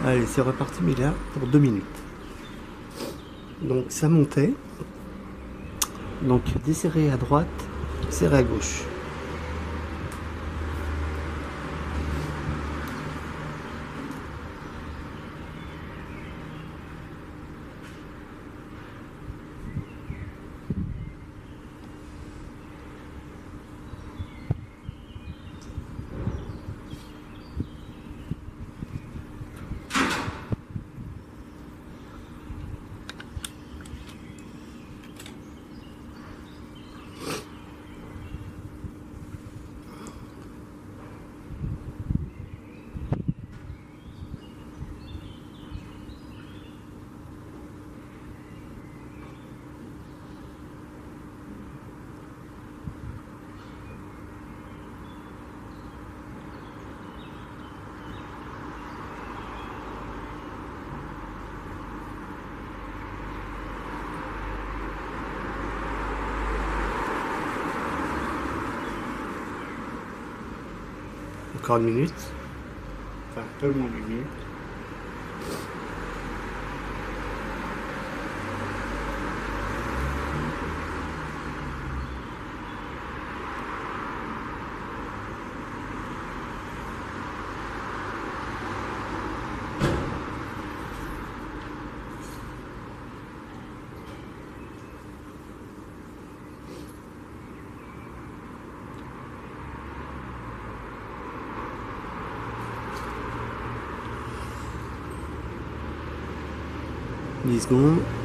Allez, c'est reparti, mais là, pour 2 minutes. Donc ça montait. Donc desserrer à droite, serrer à gauche. Encore 1 minute. Enfin, un peu moins d'1 minute. Dix secondes.